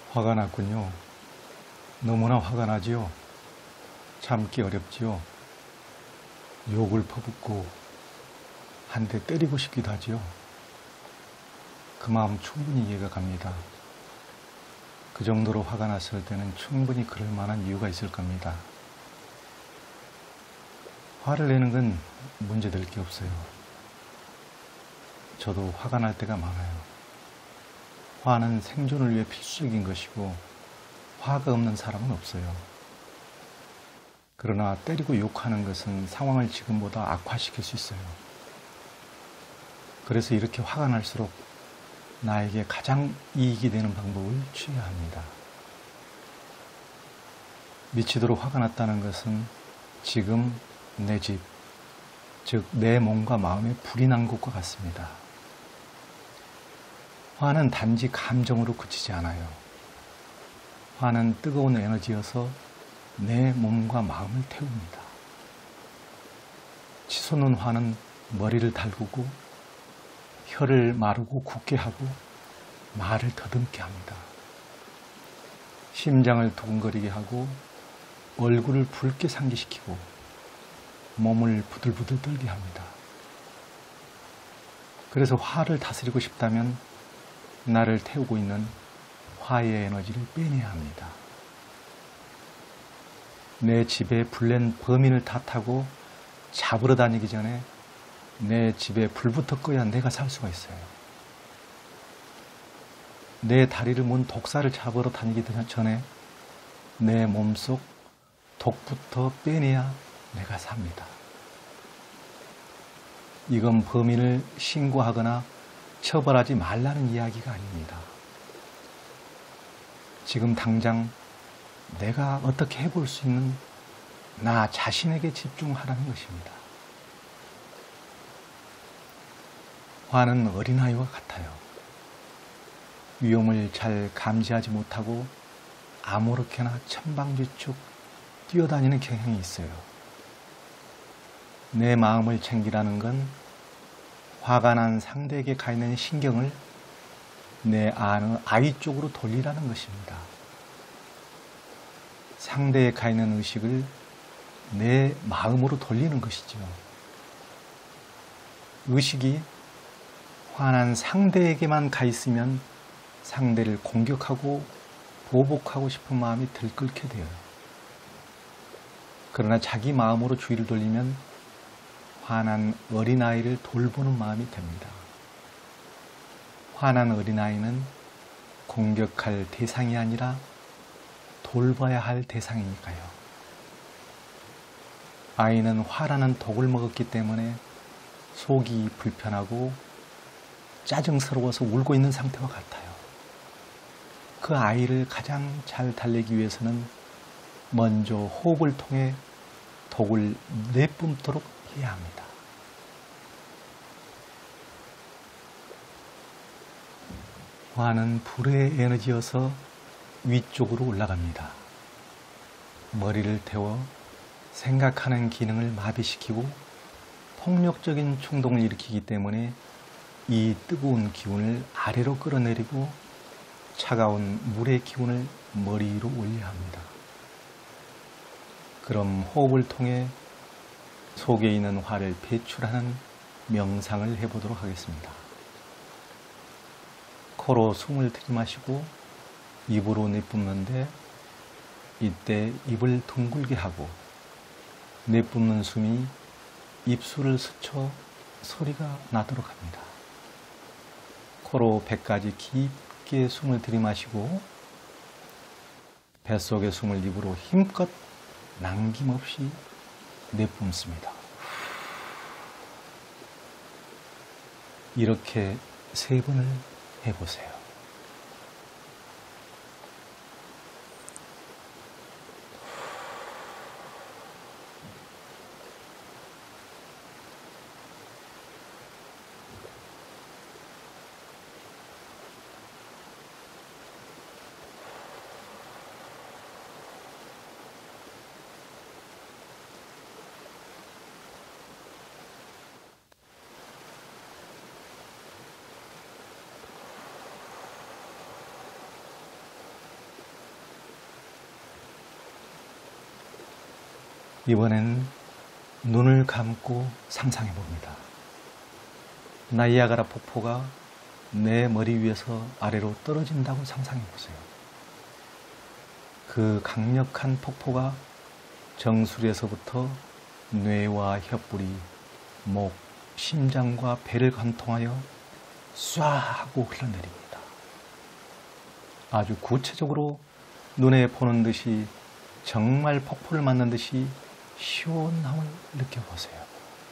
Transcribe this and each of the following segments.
화가 났군요. 너무나 화가 나지요. 참기 어렵지요. 욕을 퍼붓고 한 대 때리고 싶기도 하지요. 그 마음 충분히 이해가 갑니다. 그 정도로 화가 났을 때는 충분히 그럴 만한 이유가 있을 겁니다. 화를 내는 건 문제될 게 없어요. 저도 화가 날 때가 많아요. 화는 생존을 위해 필수적인 것이고 화가 없는 사람은 없어요. 그러나 때리고 욕하는 것은 상황을 지금보다 악화시킬 수 있어요. 그래서 이렇게 화가 날수록 나에게 가장 이익이 되는 방법을 취해야 합니다. 미치도록 화가 났다는 것은 지금 내 집, 즉 내 몸과 마음에 불이 난 것과 같습니다. 화는 단지 감정으로 그치지 않아요. 화는 뜨거운 에너지여서 내 몸과 마음을 태웁니다. 치솟는 화는 머리를 달구고 혀를 마르고 굳게 하고 말을 더듬게 합니다. 심장을 두근거리게 하고 얼굴을 붉게 상기시키고 몸을 부들부들 떨게 합니다. 그래서 화를 다스리고 싶다면 나를 태우고 있는 화의 에너지를 빼내야 합니다. 내 집에 불낸 범인을 탓하고 잡으러 다니기 전에 내 집에 불부터 꺼야 내가 살 수가 있어요. 내 다리를 문 독사를 잡으러 다니기 전에 내 몸속 독부터 빼내야 내가 삽니다. 이건 범인을 신고하거나 처벌하지 말라는 이야기가 아닙니다. 지금 당장 내가 어떻게 해볼 수 있는 나 자신에게 집중하라는 것입니다. 화는 어린아이와 같아요. 위험을 잘 감지하지 못하고 아무렇게나 천방지축 뛰어다니는 경향이 있어요. 내 마음을 챙기라는 건 화가 난 상대에게 가 있는 신경을 내 안의 아이 쪽으로 돌리라는 것입니다. 상대에 가 있는 의식을 내 마음으로 돌리는 것이죠. 의식이 화난 상대에게만 가 있으면 상대를 공격하고 보복하고 싶은 마음이 들끓게 돼요. 그러나 자기 마음으로 주의를 돌리면 화난 어린아이를 돌보는 마음이 됩니다. 화난 어린아이는 공격할 대상이 아니라 돌봐야 할 대상이니까요. 아이는 화라는 독을 먹었기 때문에 속이 불편하고 짜증스러워서 울고 있는 상태와 같아요. 그 아이를 가장 잘 달래기 위해서는 먼저 호흡을 통해 독을 내뿜도록 해야 합니다. 화는 불의 에너지여서 위쪽으로 올라갑니다. 머리를 태워 생각하는 기능을 마비시키고 폭력적인 충동을 일으키기 때문에 이 뜨거운 기운을 아래로 끌어내리고 차가운 물의 기운을 머리 위로 올려야 합니다. 그럼 호흡을 통해 속에 있는 화를 배출하는 명상을 해보도록 하겠습니다. 코로 숨을 들이마시고 입으로 내뿜는데 이때 입을 둥글게 하고 내뿜는 숨이 입술을 스쳐 소리가 나도록 합니다. 코로 배까지 깊게 숨을 들이마시고 뱃속의 숨을 입으로 힘껏 남김없이 내뿜습니다. 이렇게 3번을 해보세요. 이번엔 눈을 감고 상상해 봅니다. 나이아가라 폭포가 내 머리 위에서 아래로 떨어진다고 상상해 보세요. 그 강력한 폭포가 정수리에서부터 뇌와 혀뿌리, 목, 심장과 배를 관통하여 쏴 하고 흘러내립니다. 아주 구체적으로 눈에 보는 듯이 정말 폭포를 맞는 듯이 시원함을 느껴보세요.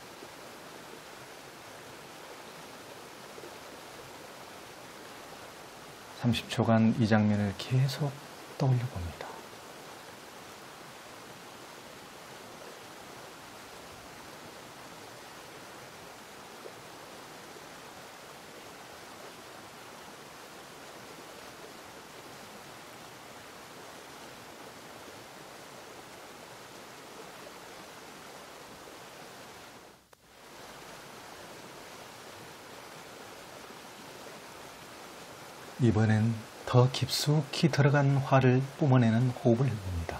(30초간) 이 장면을 계속 떠올려 봅니다. 이번엔 더 깊숙이 들어간 화를 뿜어내는 호흡을 해봅니다.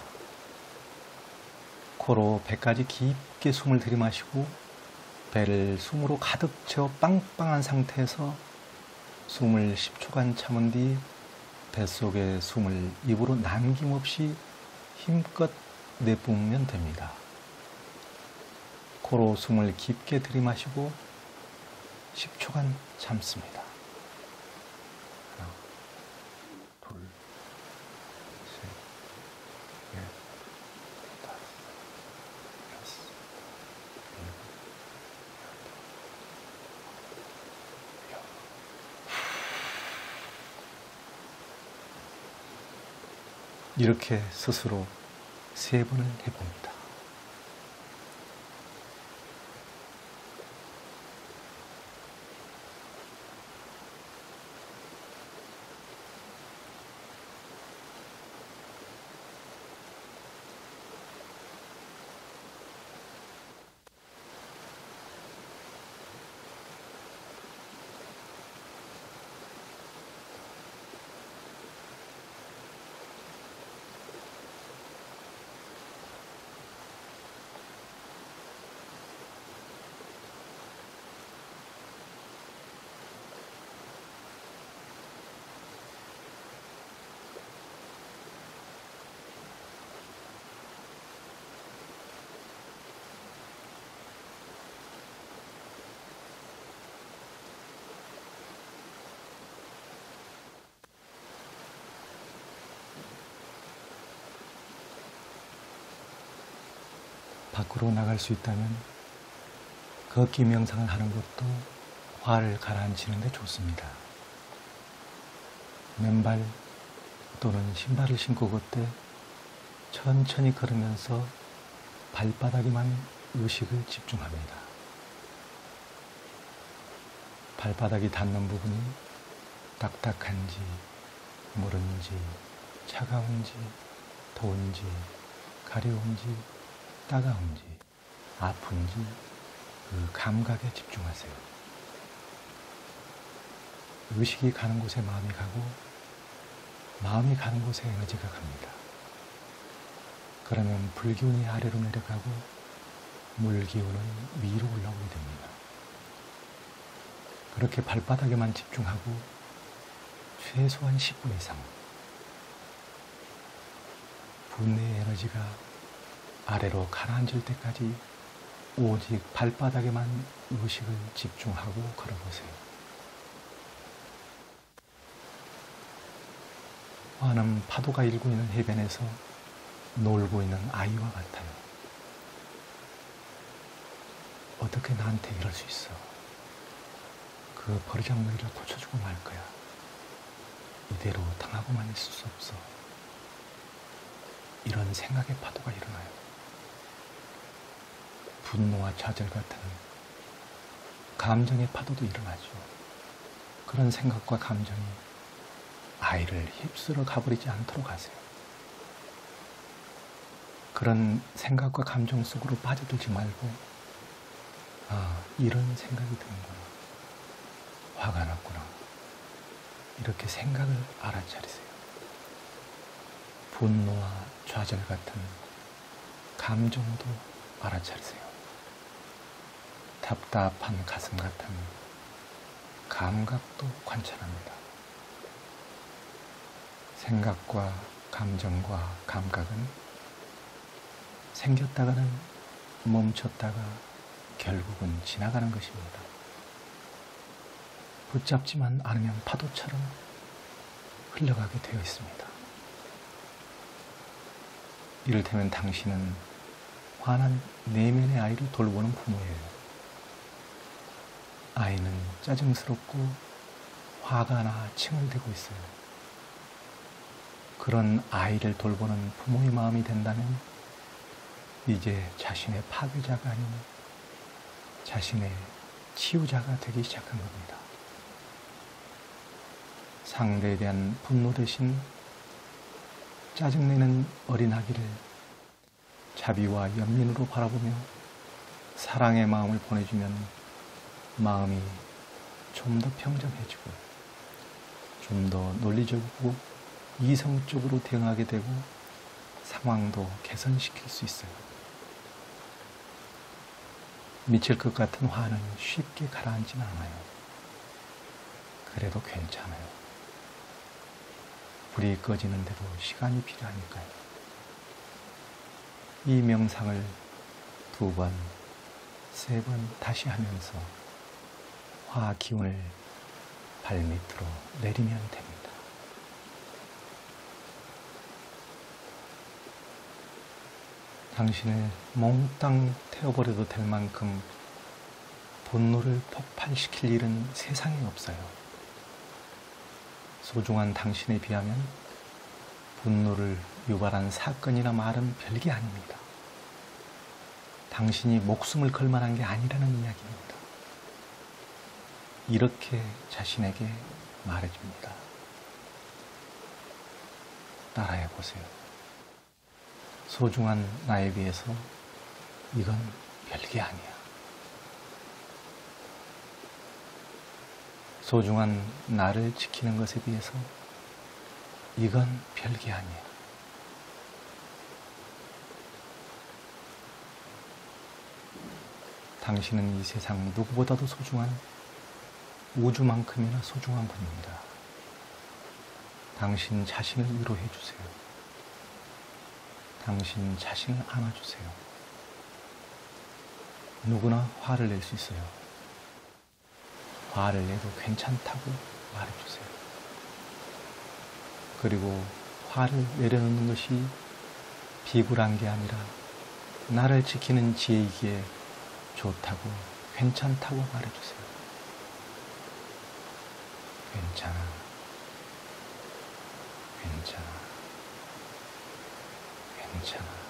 코로 배까지 깊게 숨을 들이마시고 배를 숨으로 가득 채워 빵빵한 상태에서 숨을 10초간 참은 뒤 뱃속에 숨을 입으로 남김없이 힘껏 내뿜으면 됩니다. 코로 숨을 깊게 들이마시고 10초간 참습니다. 하나, 둘, 셋, 넷, 다섯, 여섯, 일곱, 여덟, 이렇게 스스로 3번을 해봅니다. 밖으로 나갈 수 있다면 걷기 명상을 하는 것도 화를 가라앉히는 데 좋습니다. 맨발 또는 신발을 신고 걷되 천천히 걸으면서 발바닥에만 의식을 집중합니다. 발바닥이 닿는 부분이 딱딱한지, 무른지, 차가운지, 더운지, 가려운지, 따가운지, 아픈지 그 감각에 집중하세요. 의식이 가는 곳에 마음이 가고 마음이 가는 곳에 에너지가 갑니다. 그러면 불기운이 아래로 내려가고 물기운은 위로 올라오게 됩니다. 그렇게 발바닥에만 집중하고 최소한 10분 이상 분내의 에너지가 아래로 가라앉을 때까지 오직 발바닥에만 의식을 집중하고 걸어보세요. 화는 파도가 일고 있는 해변에서 놀고 있는 아이와 같아요. 어떻게 나한테 이럴 수 있어? 그 버르장머리를 고쳐주고 말 거야. 이대로 당하고만 있을 수 없어. 이런 생각의 파도가 일어나요. 분노와 좌절 같은 감정의 파도도 일어나죠. 그런 생각과 감정이 아이를 휩쓸어 가버리지 않도록 하세요. 그런 생각과 감정 속으로 빠져들지 말고, 아, 이런 생각이 드는구나. 화가 났구나. 이렇게 생각을 알아차리세요. 분노와 좌절 같은 감정도 알아차리세요. 답답한 가슴 같은 감각도 관찰합니다. 생각과 감정과 감각은 생겼다가는 멈췄다가 결국은 지나가는 것입니다. 붙잡지만 않으면 파도처럼 흘러가게 되어 있습니다. 이를테면 당신은 화난 내면의 아이를 돌보는 부모예요. 아이는 짜증스럽고 화가 나 칭얼대고 있어요. 그런 아이를 돌보는 부모의 마음이 된다면 이제 자신의 파괴자가 아닌 자신의 치유자가 되기 시작한 겁니다. 상대에 대한 분노 대신 짜증내는 어린아기를 자비와 연민으로 바라보며 사랑의 마음을 보내주면 마음이 좀 더 평정해지고 좀 더 논리적이고 이성적으로 대응하게 되고 상황도 개선시킬 수 있어요. 미칠 것 같은 화는 쉽게 가라앉지는 않아요. 그래도 괜찮아요. 불이 꺼지는데도 시간이 필요하니까요. 이 명상을 2번, 3번 다시 하면서 화 기운을 발밑으로 내리면 됩니다. 당신을 몽땅 태워버려도 될 만큼 분노를 폭발시킬 일은 세상에 없어요. 소중한 당신에 비하면 분노를 유발한 사건이나 말은 별게 아닙니다. 당신이 목숨을 걸 만한 게 아니라는 이야기입니다. 이렇게 자신에게 말해줍니다. 따라해 보세요. 소중한 나에 비해서 이건 별게 아니야. 소중한 나를 지키는 것에 비해서 이건 별게 아니야. 당신은 이 세상 누구보다도 소중한 우주만큼이나 소중한 분입니다. 당신 자신을 위로해 주세요. 당신 자신을 안아주세요. 누구나 화를 낼 수 있어요. 화를 내도 괜찮다고 말해주세요. 그리고 화를 내려놓는 것이 비굴한 게 아니라 나를 지키는 지혜이기에 좋다고, 괜찮다고 말해주세요. 괜찮아. 괜찮아. 괜찮아.